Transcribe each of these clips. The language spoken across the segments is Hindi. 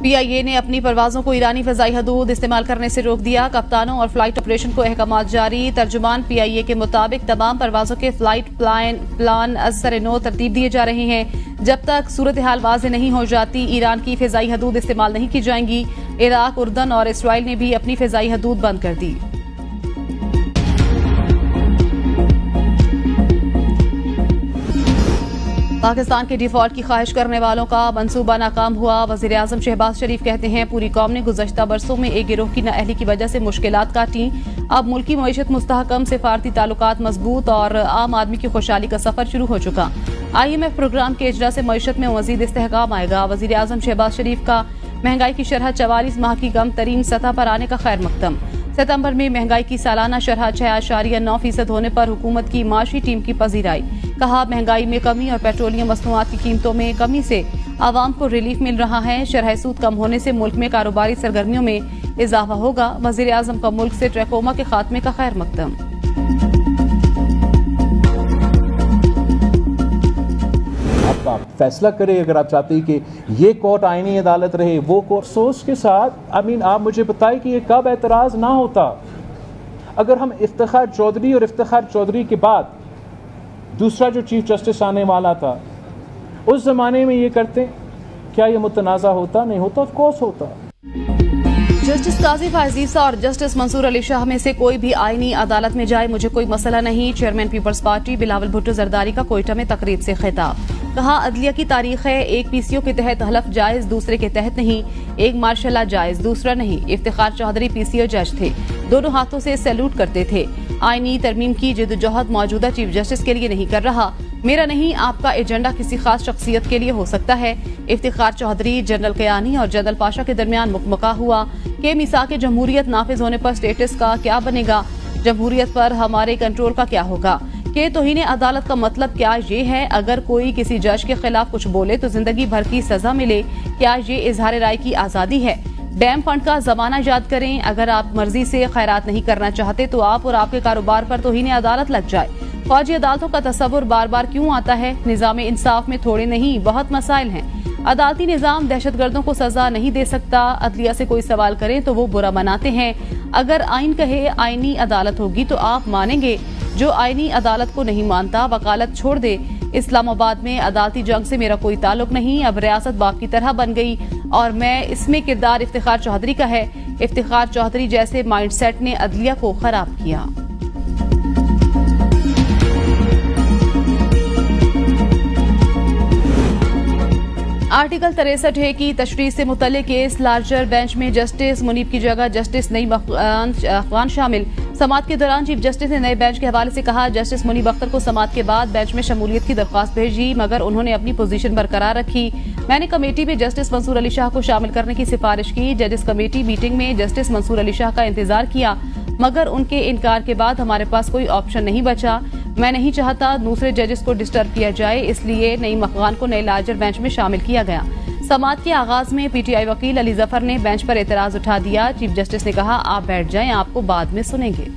PIA ने अपनी परवाजों को ईरानी फजाई हदूद इस्तेमाल करने से रोक दिया। कप्तानों और फ्लाइट ऑपरेशन को अहकामात जारी। तर्जुमान PIA के मुताबिक तमाम परवाजों के फ्लाइट प्लान असर-ए-नो तरतीब दिए जा रहे हैं। जब तक सूरत हाल वाज़ेह नहीं हो जाती, ईरान की फजाई हदूद इस्तेमाल नहीं की जाएंगी। इराक, उर्दन और इसराइल ने भी अपनी फजाई हदूद बंद कर दी। पाकिस्तान के डिफॉल्ट की ख्वाहिश करने वालों का मंसूबा नाकाम हुआ। वज़ीर-ए-आज़म शहबाज शरीफ कहते हैं, पूरी कौम ने गुज़श्ता बरसों में एक गिरोह की नाअहली की वजह से मुश्किलात काटी। अब मुल्की मईशत मुस्तहकम, सिफारती ताल्लुकात मजबूत और आम आदमी की खुशहाली का सफर शुरू हो चुका। IMF प्रोग्राम के इजरा से मईशत में मजीद इस्तेहकाम आएगा। वज़ीर-ए-आज़म शहबाज शरीफ का महंगाई की शरह 44 माह की कम तरीन सतह पर आने का खैर मकदम। सितंबर में महंगाई की सालाना शरह 6.9% होने पर हुकूमत की माशी टीम की पजीराई। कहा, महंगाई में कमी और पेट्रोलियम मसनूआत की कीमतों में कमी से आवाम को रिलीफ मिल रहा है। शरह सूद कम होने से मुल्क में कारोबारी सरगर्मियों में इजाफा होगा। वज़ीर-ए-आज़म का मुल्क से ट्रैकोमा के खात्मे का खैर मकदम। आप फैसला करें अगर आप चाहते हैं कि ये कोर्ट आईनी अदालत रहे, वो कोर्ट सोच के साथ। आप मुझे बताएं कि ये कब एतराज़ ना होता अगर हम इफ्तिखार चौधरी और इफ्तिखार चौधरी के बाद दूसरा जो चीफ जस्टिस आने वाला था उस जमाने में ये करते, क्या ये मुतनाज़ा होता? नहीं होता, ऑफ कोर्स होता। जस्टिस काजी फायजीसा और जस्टिस मंसूर अली शाह में से कोई भी आईनी अदालत में जाए, मुझे कोई मसला नहीं। Chairman peoples party Bilawal Bhutto Zardari का कोयटा में तकरीब से खिताब। कहा, अदलिया की तारीख है, एक PCO के तहत हलफ जायज, दूसरे के तहत नहीं। एक मार्शल जायज, दूसरा नहीं। इफ्तिखार चौधरी PCO जज थे, दोनों हाथों से सैल्यूट करते थे। आईनी तरमीम की जिद्दोजहद मौजूदा चीफ जस्टिस के लिए नहीं कर रहा। मेरा नहीं, आपका एजेंडा किसी खास शख्सियत के लिए हो सकता है। इफ्तिखार चौधरी, जनरल कयानी और जनरल पाशा के दरमियान मुकमका हुआ कि मिसाक जमहूरियत नाफिज होने पर स्टेटस का क्या बनेगा, जमहूरियत पर हमारे कंट्रोल का क्या होगा, कि तौहीन अदालत का मतलब क्या ये है? अगर कोई किसी जज के खिलाफ कुछ बोले तो जिंदगी भर की सजा मिले, क्या ये इजहार राय की आजादी है? डैम फंड का जमाना याद करें। अगर आप मर्जी से खैरात नहीं करना चाहते तो आप और आपके कारोबार पर तौहीन अदालत लग जाए। फौजी अदालतों का तस्वुर बार बार क्यों आता है? निजाम इंसाफ में थोड़े नहीं बहुत मसाइल हैं। अदालती निजाम दहशतगर्दों को सजा नहीं दे सकता। अदलिया से कोई सवाल करें तो वो बुरा मनाते हैं। अगर आइन कहे आईनी अदालत होगी तो आप मानेंगे। जो आईनी अदालत को नहीं मानता वकालत छोड़ दे। इस्लामाबाद में अदालती जंग से मेरा कोई ताल्लुक नहीं। अब रियासत बाग की तरह बन गई और मैं इसमें किरदार इफ्तिखार चौधरी का है। इफ्तिखार चौधरी जैसे माइंडसेट ने अदलिया को खराब किया। आर्टिकल 63A की तशरीह से मुतल्लिक केस, लार्जर बेंच में जस्टिस मुनीब की जगह जस्टिस नईम अफगान शामिल। समाअत के दौरान चीफ जस्टिस ने नए बेंच के हवाले से कहा, जस्टिस मुनीब अख्तर को समाअत के बाद बेंच में शमूलियत की दरख्वास्त भेजी मगर उन्होंने अपनी पोजीशन बरकरार रखी। मैंने कमेटी में जस्टिस मंसूर अली शाह को शामिल करने की सिफारिश की। जजेस कमेटी मीटिंग में जस्टिस मंसूर अली शाह का इंतजार किया मगर उनके इनकार के बाद हमारे पास कोई ऑप्शन नहीं बचा। मैं नहीं चाहता दूसरे जजेस को डिस्टर्ब किया जाए, इसलिए नईम अफगान को नए लार्जर बेंच में शामिल किया गया। समाअत के आगाज में PTI वकील अली जफर ने बेंच पर एतराज उठा दिया। चीफ जस्टिस ने कहा, आप बैठ जाएं, आपको बाद में सुनेंगे।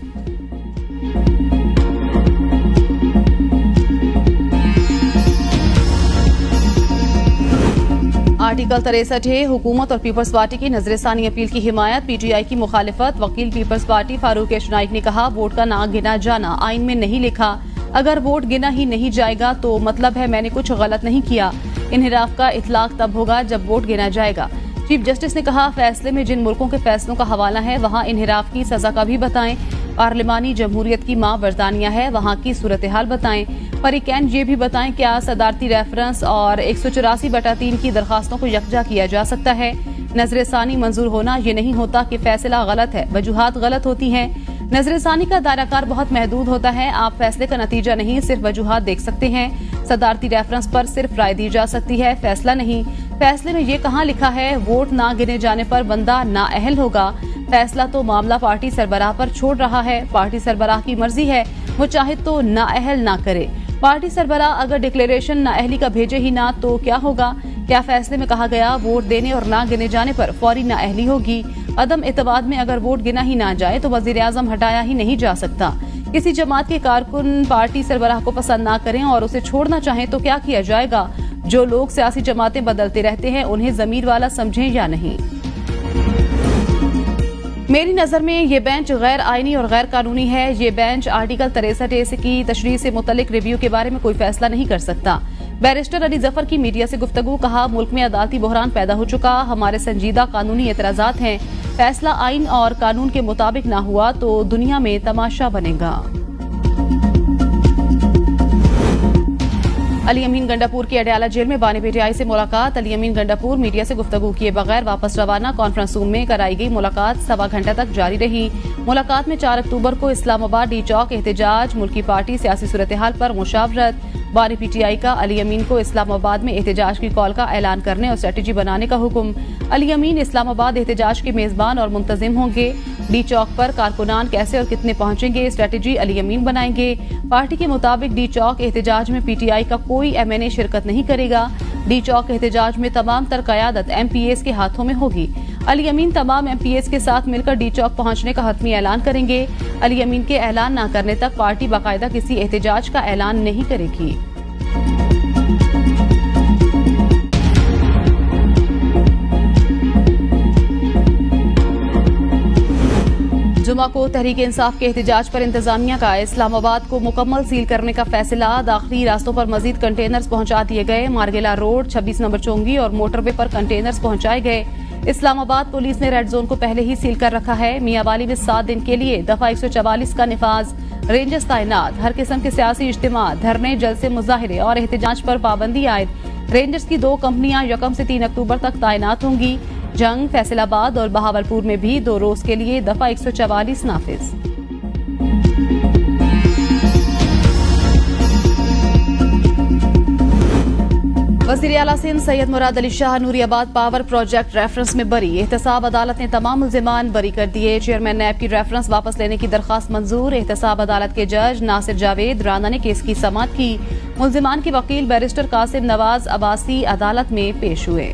आर्टिकल 63A हुकूमत और पीपल्स पार्टी की नजरसानी अपील की हिमायत, PTI की मुखालिफत। वकील पीपल्स पार्टी फारूक नाइक ने कहा, वोट का ना गिना जाना आइन में नहीं लिखा। अगर वोट गिना ही नहीं जाएगा तो मतलब है मैंने कुछ गलत नहीं किया। इन्हिराफ का इतलाक तब होगा जब वोट गिना जाएगा। चीफ जस्टिस ने कहा, फैसले में जिन मुल्कों के फैसलों का हवाला है वहाँ इन्हिराफ की सजा का भी बताएं। पार्लिमानी जमहूरियत की माँ बरतानिया है, वहाँ की सूरत हाल बताएं। परिकैन ये भी बताएं क्या सदारती रेफरेंस और 184/3 की दरखास्तों को यकजा किया जा सकता है। नजरसानी मंजूर होना ये नहीं होता कि फैसला गलत है, वजूहात गलत होती हैं। नजरसानी का दायराकार बहुत महदूद होता है। आप फैसले का नतीजा नहीं सिर्फ वजूहात देख सकते हैं। सदारती रेफरेंस पर सिर्फ राय दी जा सकती है, फैसला नहीं। फैसले में ये कहाँ लिखा है वोट ना गिने जाने पर बंदा नाअहल होगा? फैसला तो मामला पार्टी सरबराह पर छोड़ रहा है। पार्टी सरबराह की मर्जी है, वो चाहे तो नाअहल ना करे। पार्टी सरबराह अगर डिक्लेरेशन नाअहली का भेजे ही ना तो क्या होगा? क्या फैसले में कहा गया वोट देने और ना गिने जाने पर फौरी नाअहली होगी? अदम एतमाद में अगर वोट गिना ही ना जाए तो वज़ीर-ए-आज़म हटाया ही नहीं जा सकता। किसी जमात के कारकुन पार्टी सरबराह को पसंद ना करें और उसे छोड़ना चाहें तो क्या किया जाएगा? जो लोग सियासी जमातें बदलते रहते हैं उन्हें ज़मीर वाला समझें या नहीं। मेरी नज़र में ये बेंच गैर आईनी और गैर कानूनी है। ये बेंच आर्टिकल 63A की तशरीह से मुतल्लिक रिव्यू के बारे में कोई फैसला नहीं कर सकता। बैरिस्टर अली जफर की मीडिया से गुफ्तगू, कहा मुल्क में अदालती बहरान पैदा हो चुका, हमारे संजीदा कानूनी एतराज़ात हैं, फैसला आइन और कानून के मुताबिक ना हुआ तो दुनिया में तमाशा बनेगा। अली अमीन गंडापुर की अडयाला जेल में बानी पीटीआई से मुलाकात। अली अमीन गंडापुर मीडिया से गुफ्तगू किए बगैर वापस रवाना। कॉन्फ्रेंस रूम में कराई गई मुलाकात 1.25 घंटे तक जारी रही। मुलाकात में 4 अक्टूबर को इस्लामाबाद डी चौक एहतजाज, मुल्की पार्टी सियासी सूरत हाल पर मुशावरत। बानी पीटीआई का अली अमीन को इस्लामाबाद में एहतजाज की कॉल का ऐलान करने और स्ट्रेटेजी बनाने का हुक्म। अली अमीन इस्लामाबाद एहतजाज के मेजबान और मुंतजिम होंगे। डी चौक पर कारकुनान कैसे और कितने पहुंचेंगे, स्ट्रेटेजी अली अमीन बनाएंगे। पार्टी के मुताबिक डी चौक एहतजाज में पीटीआई का कोई एमएनए शिरकत नहीं करेगा। डी चौक एहतजाज में तमाम तर क़यादत एमपीएस के हाथों में होगी। अली अमीन तमाम एमपीएस के साथ मिलकर डी चौक पहुंचने का हतमी ऐलान करेंगे। अली अमीन के ऐलान न करने तक पार्टी बाकायदा किसी एहतजाज का ऐलान नहीं करेगी। जुमा को तहरीक इंसाफ के एहतजाज पर इंतजामिया का इस्लामाबाद को मुकम्मल सील करने का फैसला। दाखिली रास्तों पर मजीद कंटेनर्स पहुंचा दिए गए। मारगेला रोड, 26 नंबर चोंगी और मोटरवे पर कंटेनर्स पहुंचाए गए। इस्लामाबाद पुलिस ने रेड जोन को पहले ही सील कर रखा है। मियांवाली में 7 दिन के लिए दफा 144 का निफाज। रेंजर्स तैनात। हर किस्म के सियासी इज्तिमा, धरने, जलसे, मुजाहिरे और एहतजाज पर पाबंदी आयद। रेंजर्स की 2 कंपनियां 1 से 3 अक्टूबर तक तैनात होंगी। जंग, फैसलाबाद और बहावलपुर में भी 2 रोज के लिए दफा 144 नाफिज। वज़ीर आला Sindh Syed Murad Ali Shah Nooriabad power project reference में बरी। एहतसाब अदालत ने तमाम मुल्जिमान बरी कर दिए। चेयरमैन नैब की रेफरेंस वापस लेने की दरखास्त मंजूर। एहतसाब अदालत के जज नासिर जावेद राना ने केस की समाअत की। मुल्जिमान के वकील बैरिस्टर कासिम नवाज अब्बासी अदालत में पेश हुए।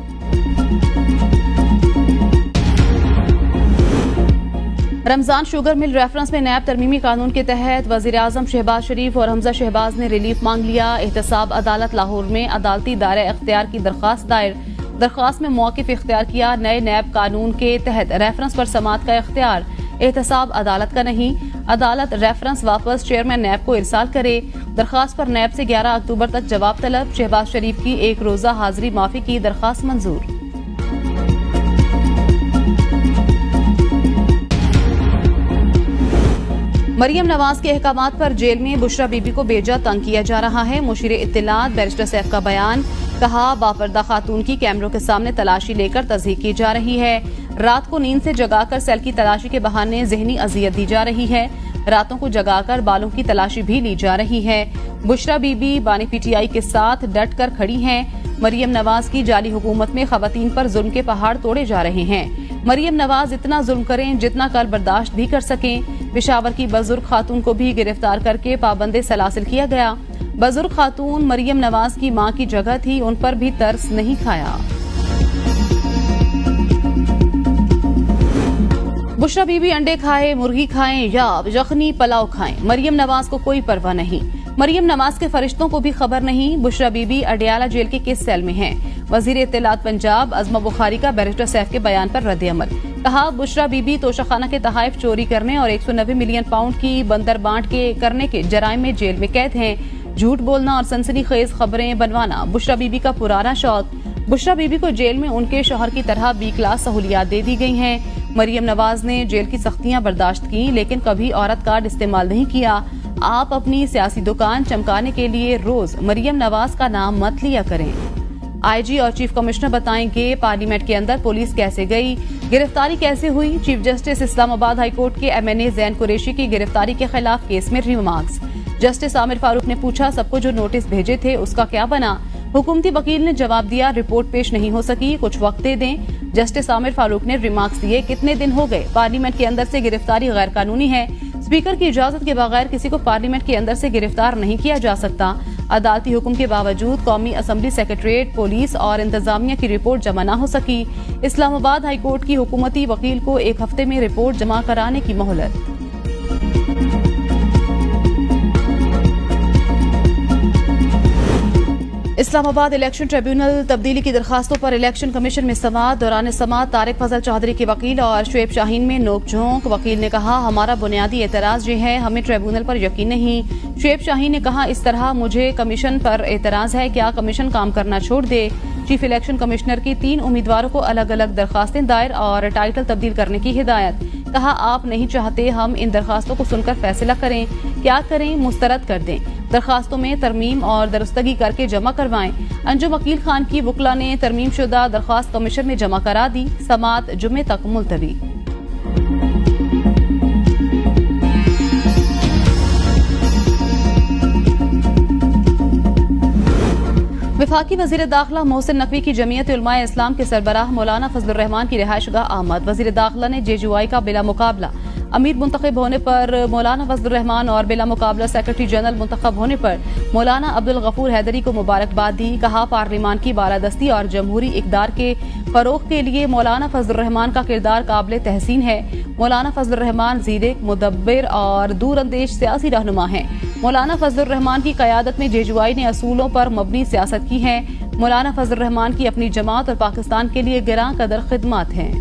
रमजान शुगर मिल रेफरेंस में नैब तरमीमी कानून के तहत वजीर आजम शहबाज शरीफ और हमजा शहबाज ने रिलीफ मांग लिया। एहतसाब अदालत लाहौर में अदालती दायरा इख्तियार की दरखास्त दायर। दरखास्त में मौक़िफ़ इख्तियार किया। नए नैब कानून के तहत रेफरेंस पर समाअत का इख्तियार एहतसाब अदालत का नहीं। अदालत रेफरेंस वापस चेयरमैन नैब को इरसाल करे। दरखास्त पर नैब से 11 अक्टूबर तक जवाब तलब। शहबाज शरीफ की 1 रोजा हाजिरी माफी की दरखास्त मंजूर। मरियम नवाज के अहकामात पर जेल में बुशरा बीबी को बेजा तंग किया जा रहा है। मुशीर इत्तलात बैरिस्टर सैफ का बयान, कहा बापर्दा खातून की कैमरों के सामने तलाशी लेकर तस्दीक की जा रही है। रात को नींद से जगाकर सेल की तलाशी के बहाने जहनी अजियत दी जा रही है। रातों को जगाकर बालों की तलाशी भी ली जा रही है। बुशरा बीबी बानी पीटीआई के साथ डट कर खड़ी हैं। मरियम नवाज की जाली हुकूमत में खवातीन पर जुल्म के पहाड़ तोड़े जा रहे हैं। मरियम नवाज इतना जुल्म करें जितना कल बर्दाश्त भी कर सकें। पेशावर की बुजुर्ग खातून को भी गिरफ्तार करके पाबंदे सलासिल किया गया। बुजुर्ग खातून मरियम नवाज की मां की जगह थी, उन पर भी तरस नहीं खाया। बुशरा बीबी अंडे खाए, मुर्गी खाएं या यखनी पुलाव खाएं, मरियम नवाज को कोई परवाह नहीं। मरियम नवाज के फरिश्तों को भी खबर नहीं। बुशरा बीबी अडयाला जेल के किस सेल में हैं? वजीर इत्तलात पंजाब अज़मा बुखारी का बैरिस्टर सैफ के बयान पर रद्द अमल, कहा बुशरा बीबी तोशाखाना के तहाइफ चोरी करने और 190 मिलियन पाउंड की बंदर बांट के करने के जराइम में जेल में कैद हैं। झूठ बोलना और सनसनीखेज खबरें बनवाना बुशरा बीबी का पुराना शौक। बुशरा बीबी को जेल में उनके शौहर की तरह बी क्लास सहूलियात दे दी गई हैं। मरियम नवाज ने जेल की सख्तियां बर्दाश्त की लेकिन कभी औरत कार्ड इस्तेमाल नहीं किया। आप अपनी सियासी दुकान चमकाने के लिए रोज मरियम नवाज का नाम मत लिया करें। आईजी और चीफ कमिश्नर बताएंगे पार्लियामेंट के अंदर पुलिस कैसे गई, गिरफ्तारी कैसे हुई। Chief justice Islamabad high court के एमएनए जैन कुरैशी की गिरफ्तारी के खिलाफ केस में रिमार्क्स। जस्टिस आमिर फारूक ने पूछा सबको जो नोटिस भेजे थे उसका क्या बना। हुकूमती वकील ने जवाब दिया रिपोर्ट पेश नहीं हो सकी, कुछ वक्त दे दें। जस्टिस आमिर फारूक ने रिमार्क्स दिए कितने दिन हो गए, पार्लियामेंट के अंदर से गिरफ्तारी गैर कानूनी है। स्पीकर की इजाजत के बगैर किसी को पार्लियामेंट के अंदर से गिरफ्तार नहीं किया जा सकता। अदालती हुक्म के बावजूद कौमी असम्बली सेक्रेटरीट, पुलिस और इंतजामिया की रिपोर्ट जमा न हो सकी। इस्लामाबाद हाई कोर्ट की हुकूमती वकील को 1 हफ्ते में रिपोर्ट जमा कराने की मोहलत। इस्लामाबाद इलेक्शन ट्रिब्यूनल तब्दीली की दरखास्तों पर इलेक्शन कमीशन में समाअत। दौरान समाअत तारिक फजल चौधरी के वकील और शुएब शाहीन में नोक-झोंक। वकील ने कहा, हमारा बुनियादी एतराज ये है, हमें ट्रिब्यूनल पर यकीन नहीं। शुएब शाहीन ने कहा, इस तरह मुझे कमीशन पर एतराज है, क्या कमीशन काम करना छोड़ दे। चीफ इलेक्शन कमिश्नर की 3 उम्मीदवारों को अलग अलग दरखास्तें दायर और टाइटल तब्दील करने की हिदायत। कहा, आप नहीं चाहते हम इन दरखास्तों को सुनकर फैसला करें, क्या करें, मुस्तरद कर दें। दरखास्तों में तरमीम और दुरुस्तगी करके जमा करवाएं। अंजुम वकील खान की वकला ने तरमीम शुदा दरखास्त कमीशन में जमा करा दी। समाअत जुमे तक मुलतवी। वफाकी वज़ीर दाखिला मोहसिन नकवी की जमीयत उलमाए इस्लाम के सरबराह मौलाना फजलुर रहमान की रिहाइशगाह आमद। वज़ीर दाखिला ने जेजुआई का बिला मुकाबला अमीर मुंतखब होने पर मौलाना फजलुर रहमान और बिला मुकाबला सेक्रेटरी जनरल मुंतखब होने पर मौलाना अब्दुल गफूर हैदरी को मुबारकबाद दी। कहा, पार्लिमान की बालादस्ती और जमहूरी इक़दार के फरोग के लिए मौलाना फजलुर रहमान का किरदार काबिल तहसीन है। मौलाना फजलुर रहमान ज़ीरक, मुदब्बिर और दूरअंदेश सियासी रहनुमा हैं। मौलाना फजलुर रहमान की क़यादत में जेजुआई ने असूलों पर मबनी सियासत की है। मौलाना फजलुर रहमान की अपनी जमात और पाकिस्तान के लिए गिरां कदर खिदमत हैं।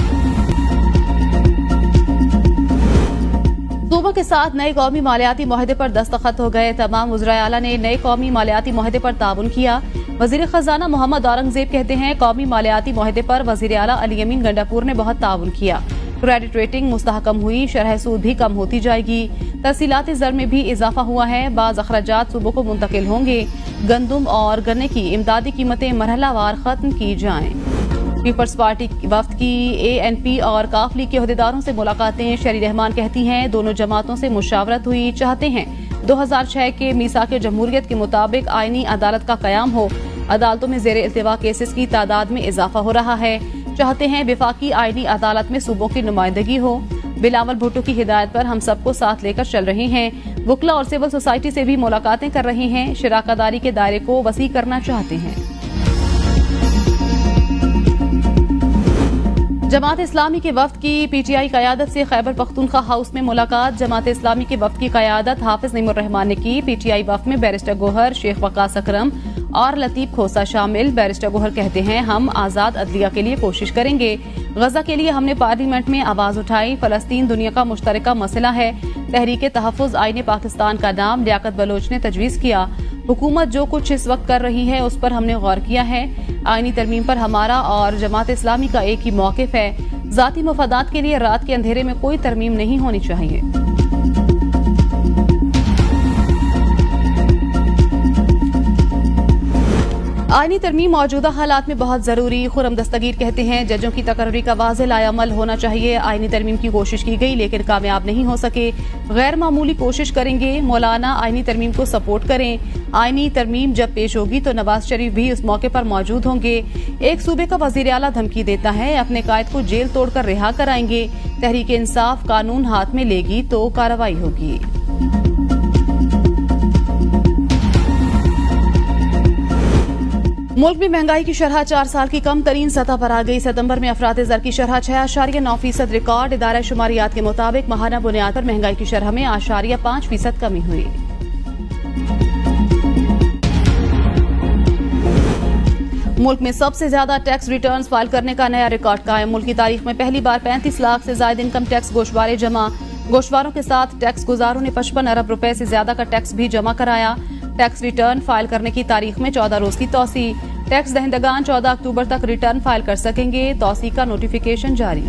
सूबों के साथ नए कौमी मालियाती मुआहदे पर दस्तखत हो गए। तमाम वज़राए आला ने नए कौमी मालियाती मुआहदे पर ताउन किया। वज़ीर खजाना मोहम्मद औरंगजेब कहते हैं, कौमी मालियाती मुआहदे पर वज़ीर आला अली अमीन गंडापुर ने बहुत ताउन किया। क्रेडिट रेटिंग मुस्तहकम हुई, शरह सूद भी कम होती जाएगी। तहसीलाती ज़र में भी इजाफा हुआ है। बाज़ अखराजात सूबों को मुंतकिल होंगे। गंदुम और गन्ने की इमदादी कीमतें मरहलावार खत्म की जाएं। पीपल्स पार्टी वफ्द की ANP और काफ लीग के अहदेदारों से मुलाकातें। शरी रहमान कहती हैं, दोनों जमातों से मुशावरत हुई। चाहते हैं 2006 के मीसाक जमहूरियत के मुताबिक आईनी अदालत का कयाम हो। अदालतों में ज़ेर इल्तिवा केसेस की तादाद में इजाफा हो रहा है। चाहते हैं वफाकी आईनी अदालत में सूबों की नुमाइंदगी हो। बिलावल भुट्टो की हिदायत पर हम सबको साथ लेकर चल रहे हैं। वकला और सिविल सोसाइटी से भी मुलाकातें कर रहे हैं। शराकतदारी के दायरे को वसी करना चाहते हैं। जमात इस्लामी के वफ्द की PTI क़यादत से खैबर पख्तूनख्वा हाउस में मुलाकात। जमात इस्लामी के वफ्द की क़यादत हाफिज नईमुर रहमान ने की। PTI वफ्द में बैरिस्टर गोहर, शेख वकास अकरम और लतीफ खोसा शामिल। बैरिस्टर गोहर कहते हैं, हम आज़ाद अदलिया के लिए कोशिश करेंगे। गजा के लिए हमने पार्लियामेंट में आवाज उठाई। फलस्तीन दुनिया का मुश्तरका मसला है। तहरीके तहफ़्फ़ुज़ आईने पाकिस्तान का नाम लियाकत बलोच ने तजवीज़ किया। हुकूमत जो कुछ इस वक्त कर रही है उस पर हमने गौर किया है। आईनी तरमीम पर हमारा और जमात इस्लामी का एक ही मौक़िफ़ है। ज़ाती मफादात के लिए रात के अंधेरे में कोई तरमीम नहीं होनी चाहिए। आईनी तरमीम मौजूदा हालात में बहुत जरूरी। खुरम दस्तगीर कहते हैं, जजों की तकर्री का वाज़ेह लाएअमल होना चाहिए। आईनी तरमीम की कोशिश की गई लेकिन कामयाब नहीं हो सके। गैर मामूली कोशिश करेंगे। मौलाना आईनी तरमीम को सपोर्ट करें। आईनी तरमीम जब पेश होगी तो नवाज शरीफ भी उस मौके पर मौजूद होंगे। एक सूबे का वज़ीर आला धमकी देता है, अपने कायद को जेल तोड़कर रिहा कराएंगे। तहरीक इंसाफ कानून हाथ में लेगी तो कार्रवाई होगी। मुल्क में महंगाई की शरह 4 साल की कम तरीन सतह पर आ गई। सितंबर में अफराद ज़र की शरह 6.9% रिकॉर्ड। इदारा शुमारियात के मुताबिक माहाना बुनियाद पर महंगाई की शरह में 8.5% कमी हुई। मुल्क में सबसे ज्यादा टैक्स रिटर्न्स फाइल करने का नया रिकॉर्ड कायम। मुल्क की तारीख में पहली बार 35 लाख से ज्यादा इनकम टैक्स गोशवारे जमा। गोशवारों के साथ टैक्स गुजारों ने 55 अरब रुपए से ज्यादा का टैक्स भी जमा कराया। टैक्स रिटर्न फाइल करने की तारीख में 14 रोज की तौसी। टैक्स दहिंदगान 14 अक्टूबर तक रिटर्न फाइल कर सकेंगे। तौसी का नोटिफिकेशन जारी।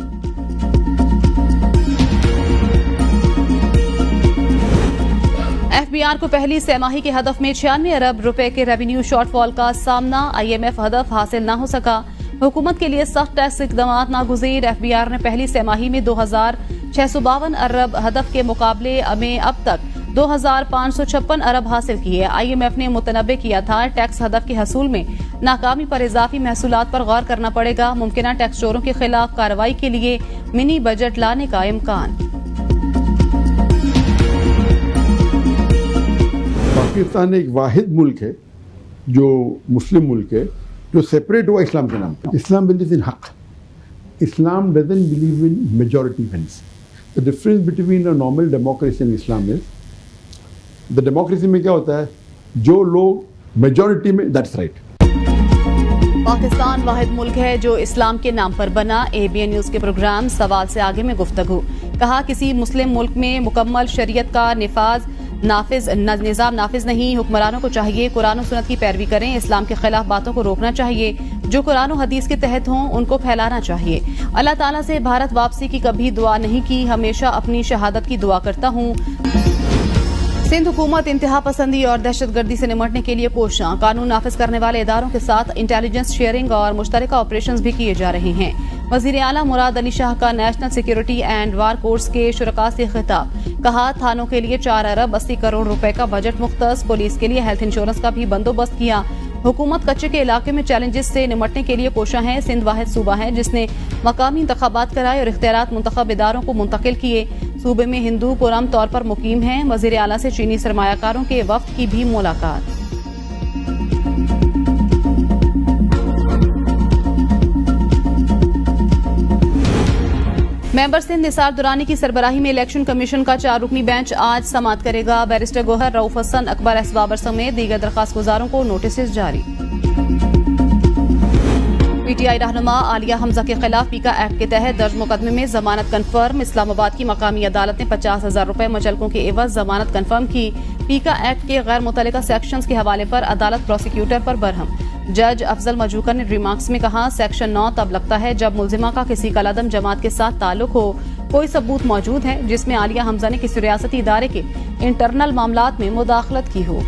FBR को पहली सहमाही के हदफ में 96 अरब रुपए के रेवेन्यू शॉर्टफॉल का सामना। IMF हदफ हासिल न हो सका। हुकूमत के लिए सख्त टैक्स इक़दामात नागुज़ीर। FBR ने पहली सहमाही में 2652 अरब हदफ के मुकाबले में अब तक 2556 अरब हासिल किए। IMF ने मुतनब्बे किया था, टैक्स हदफ के हसूल में नाकामी पर इजाफी महसूलात पर गौर करना पड़ेगा। मुमकिना टैक्स चोरों के खिलाफ कार्रवाई के लिए मिनी बजट लाने का इम्कान। पाकिस्तान एक वाहिद मुल्क है जो मुस्लिम मुल्क है जो सेपरेट हुआ इस्लाम के नाम पर। इस्लाम believes in haq. Islam doesn't believe in majority wins. The difference between a normal democracy and Islam is the democracy में क्या होता है, जो लोग मेजॉरिटी में दैट्स राइट। पाकिस्तान वाहिद मुल्क है जो इस्लाम के नाम पर बना। ABN न्यूज के प्रोग्राम सवाल से आगे में गुफ्तगू। कहा किसी मुस्लिम मुल्क में मुकम्मल शरीयत का निज़ाम नाफिज नहीं। हुक्मरानों को चाहिए कुरान और सुन्नत की पैरवी करें। इस्लाम के खिलाफ बातों को रोकना चाहिए। जो कुरान और हदीस के तहत हों उनको फैलाना चाहिए। अल्लाह ताला से भारत वापसी की कभी दुआ नहीं की, हमेशा अपनी शहादत की दुआ करता हूँ। सिंध हुकूमत इंतहा पसंदी और दहशतगर्दी से निमटने के लिए कोशिशां। कानून नाफिज करने वाले इदारों के साथ इंटेलिजेंस शेयरिंग और मुश्तरका ऑपरेशंस भी किए जा रहे हैं। वजीर आला मुराद अली शाह का national security and war course के शुरका से खिताब। कहा थानों के लिए 4 अरब 80 करोड़ रुपए का बजट मुख्तस। पुलिस के लिए हेल्थ इंश्योरेंस का भी बंदोबस्त किया। हुकूमत कच्चे के इलाके में चैलेंजेस से निमटने के लिए कोशा है। सिंध वाहिद सूबा है जिसने मकामी इंतखाबात कराए और इख्तियारात मुंतखब इदारों को मुंतकिल किए। सूबे में हिंदू पुरअमन तौर पर मुकीम हैं। वजीर आला से चीनी सरमायाकारों के वफ्द की भी मुलाकात। मेंबर सिंध निसार दुरानी की सरबराही में इलेक्शन कमीशन का 4 रुकनी बेंच आज समाअत करेगा। बैरिस्टर गोहर, रऊफ हसन, अकबर एस बाबर समेत दीगर दरखास्त गुजारों को नोटिस जारी। PTI रहनुमा आलिया हमजा के खिलाफ पीका एक्ट के तहत दर्ज मुकदमे में जमानत कन्फर्म। इस्लामाबाद की मकामी अदालत ने 50,000 रुपए मुचलकों के एवज जमानत कन्फर्म की। पीका एक्ट के गैर मुतल्लिका सेक्शंस के हवाले पर अदालत प्रोसिक्यूटर पर बरहम। जज अफजल मजूकर ने रिमार्क्स में कहा सेक्शन 9 तब लगता है जब मुल्जिमा का किसी कलादम जमात के साथ ताल्लुक हो। कोई सबूत मौजूद है जिसमें आलिया हमजा ने किसी रियासती इदारे के इंटरनल मामलात में मुदाखलत की हो।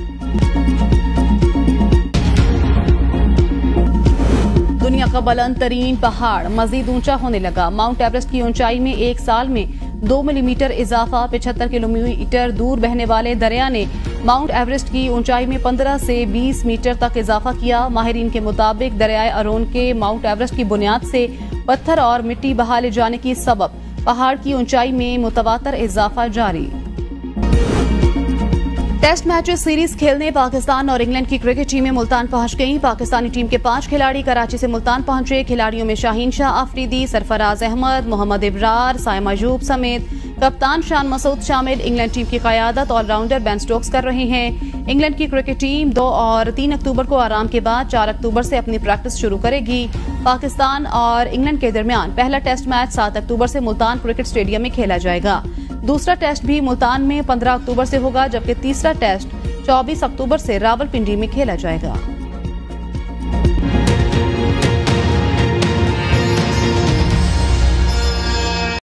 दुनिया का बुलंद तरीन पहाड़ मजीद ऊंचा होने लगा। माउंट एवरेस्ट की ऊंचाई में 1 साल में 2 मिलीमीटर इजाफा। 75 किलोमीटर दूर बहने वाले दरिया ने माउंट एवरेस्ट की ऊंचाई में 15 से 20 मीटर तक इजाफा किया। माहिरीन के मुताबिक दरियाए अरोन के माउंट एवरेस्ट की बुनियाद से पत्थर और मिट्टी बहा ले जाने की सबब पहाड़ की ऊंचाई में मुतवातर इजाफा जारी। टेस्ट मैचेस सीरीज खेलने पाकिस्तान और इंग्लैंड की क्रिकेट टीमें मुल्तान पहुंच गईं। पाकिस्तानी टीम के 5 खिलाड़ी कराची से मुल्तान पहुंचे। खिलाड़ियों में शाहीन शाह अफरीदी, सरफराज अहमद, मोहम्मद इब्रार, साइम अयूब समेत कप्तान शान मसूद शामिल। इंग्लैंड टीम की कयादत ऑलराउंडर बेन स्टोक्स कर रहे हैं। इंग्लैंड की क्रिकेट टीम 2 और 3 अक्टूबर को आराम के बाद 4 अक्टूबर से अपनी प्रैक्टिस शुरू करेगी। पाकिस्तान और इंग्लैंड के दरमियान पहला टेस्ट मैच 7 अक्टूबर से मुल्तान क्रिकेट स्टेडियम में खेला जाएगा। दूसरा टेस्ट भी मुल्तान में 15 अक्टूबर से होगा, जबकि तीसरा टेस्ट 24 अक्टूबर से रावलपिंडी में खेला जाएगा।